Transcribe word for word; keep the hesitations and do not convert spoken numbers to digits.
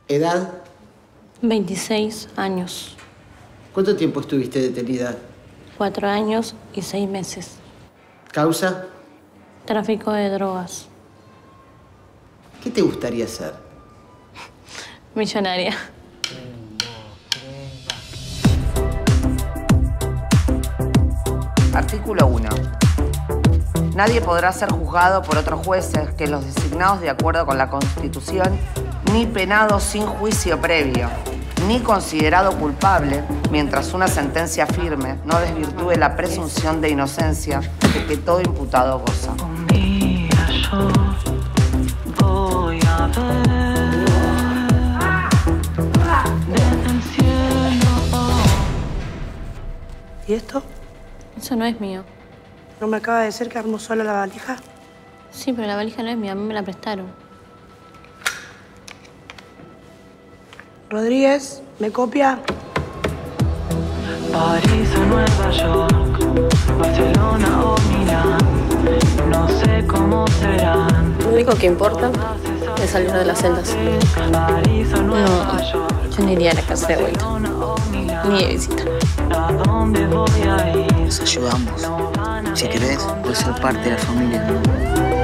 ¿Edad? veintiséis años. ¿Cuánto tiempo estuviste detenida? Cuatro años y seis meses. ¿Causa? Tráfico de drogas. ¿Qué te gustaría ser? Millonaria. Artículo uno. Nadie podrá ser juzgado por otros jueces que los designados de acuerdo con la Constitución, ni penado sin juicio previo, ni considerado culpable mientras una sentencia firme no desvirtúe la presunción de inocencia de que todo imputado goza. Un día yo voy a ver desde el cielo. ¿Y esto? Eso no es mío. ¿No me acaba de decir que armó sola la valija? Sí, pero la valija no es mía, a mí me la prestaron. Rodríguez, ¿me copia? París o Nueva York, Barcelona o Milán, no sé cómo serán. Lo único que importa es salir de las celdas. París o Nueva York, Yo no iría a la casa de vuelta, ni de visita. ¿a dónde voy a ir? Nos ayudamos. Si querés, puedes ser parte de la familia.